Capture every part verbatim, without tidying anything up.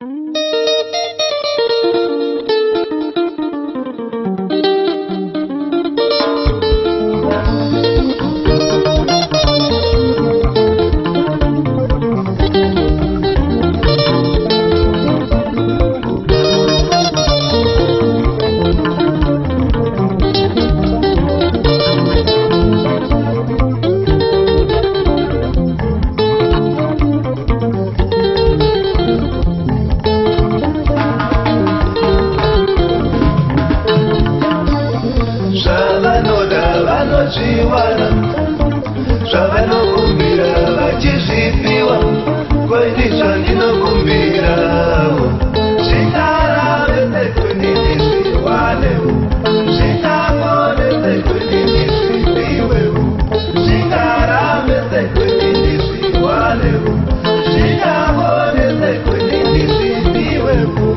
Chiwana, Shavano kumbira, vachishipiwa, kwaidisha ndino kumbira. Shikara vete kunini shiwanewu, shikamo vete kunini shipiwewu. Shikara vete kunini shiwanewu, shikamo vete kunini shipiwewu.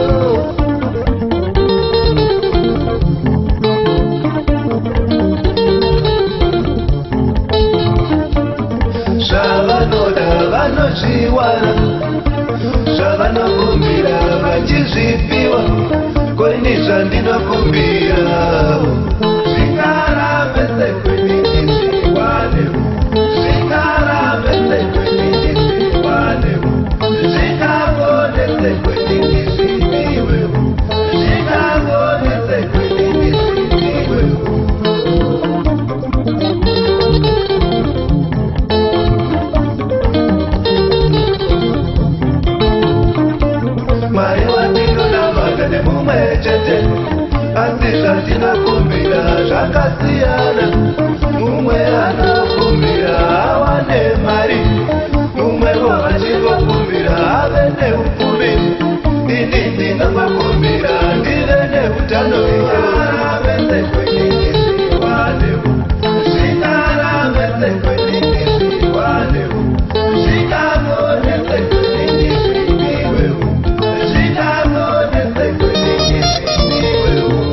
Chiwana, Shavano kumbira, vachishipiwa, kwaidisha ndino kumbira. Shikara vete kunini shiwanewu, shikara vete kunini shiwanewu, shikamo vete kunini shipiwewu, shikamo vete kunini shipiwewu. Asishatina kumbira zvakasiyana, mumwe anokumbira awane mari, mumwewo achingokumbira ave neupfumi. Ini ndinokumbira ndive neutano vete kwenini shiwanewu, shikara vete kwenini shiwanewu, shikamo vete kwenini shipiwewu, shikamo vete kwenini shipiwewu.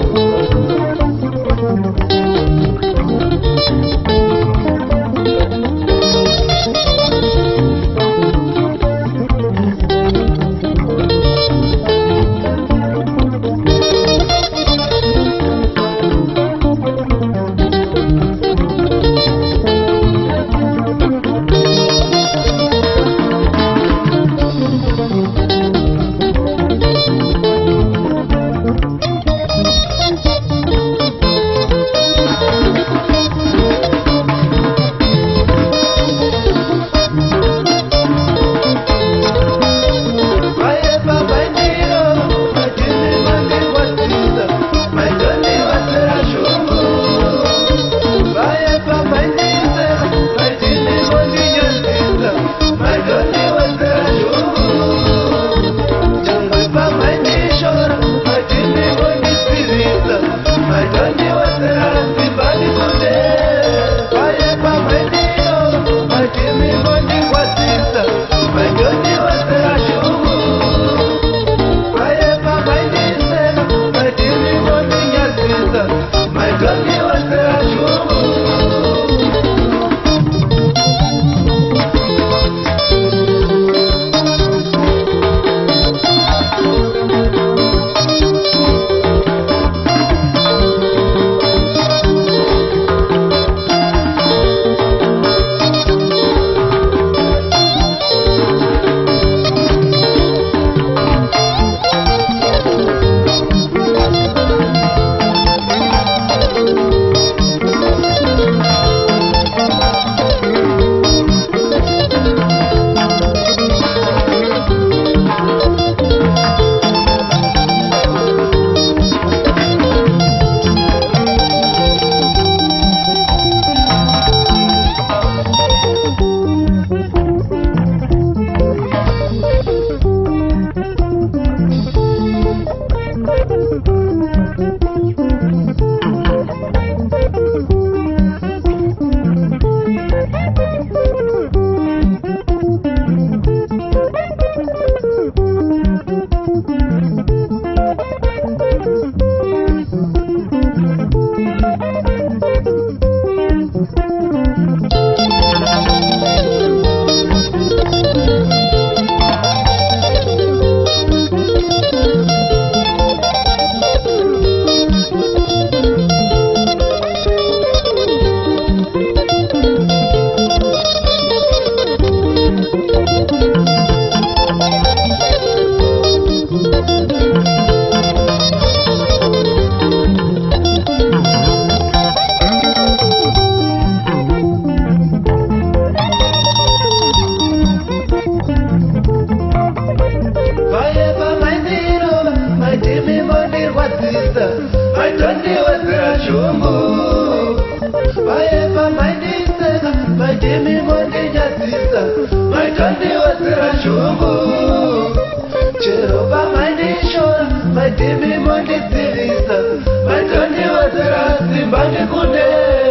kwadzisa maitondiwedzera shungu vayepa maindiseka maitimi mondinyadzisa maitondiwedzera shungu chero pamaindishora maitimi mondidzivisa maitondiwedzera simba ndikunde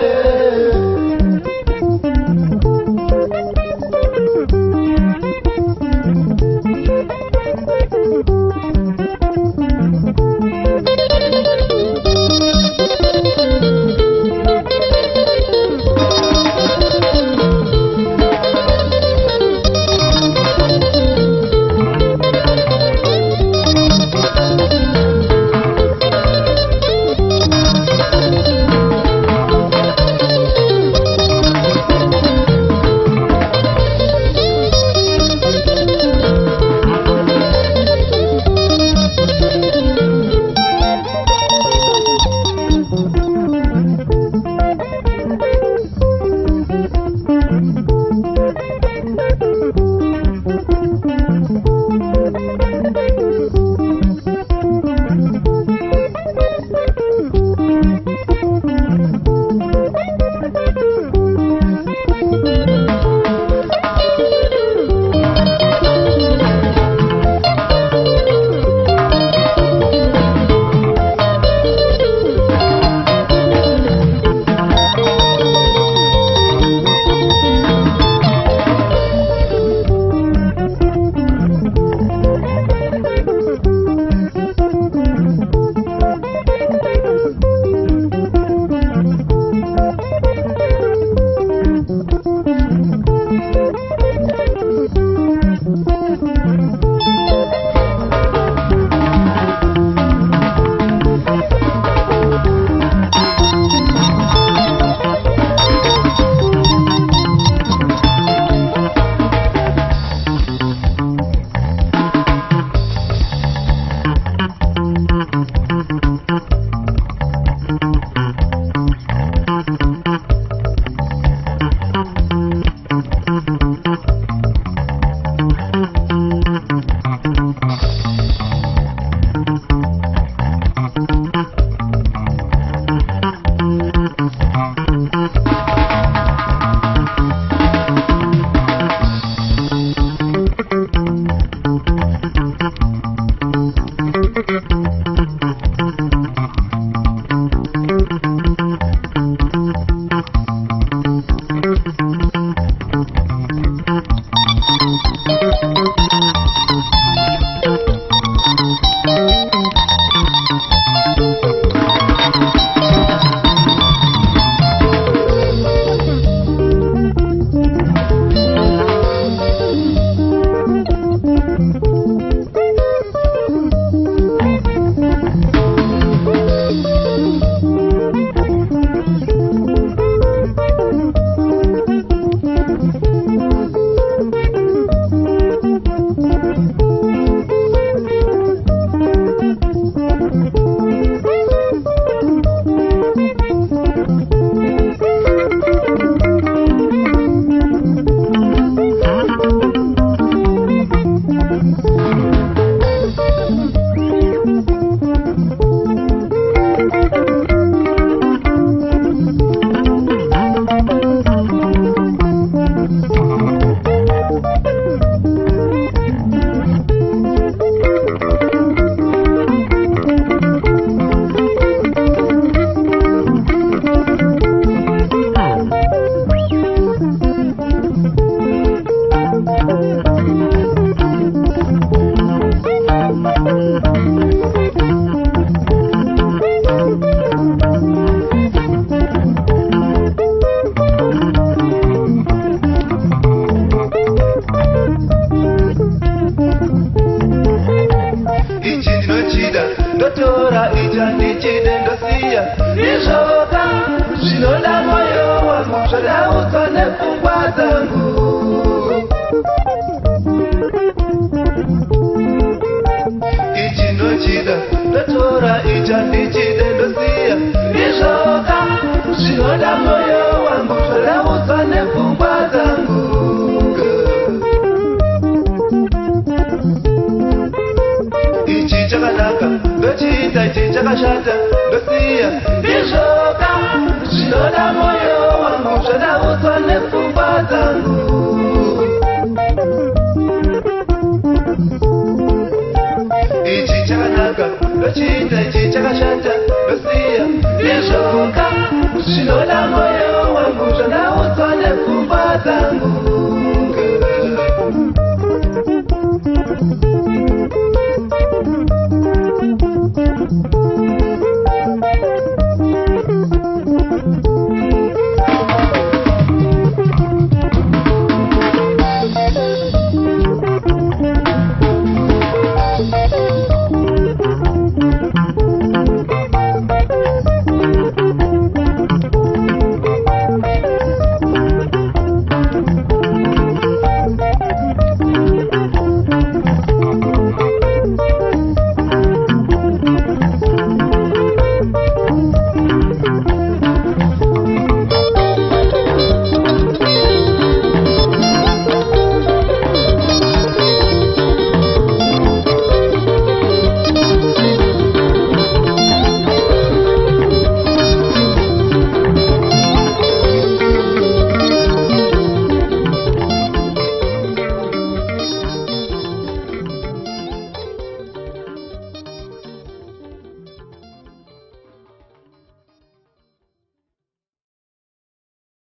ndotora ija ndichide ndosiya izvoka zvinoda moyo wangu zvadaudzwa nepfungwa dzangu ichi ndochida ndotora ija ndichide ndosiya izvoka zvinoda moyo wangu zvadaudzwa nepfungwa dzangu ichi chaka chakanaka ndochiita ichi chakashata ndosiya izvoka zvinoda moyo wangu zvadaudzwa nepfungwa dzangu ichi chakanaka ndochiita ichi chakashata ndosiya izvoka zvinoda moyo wangu zvadaudzwa nepfungwa dzangu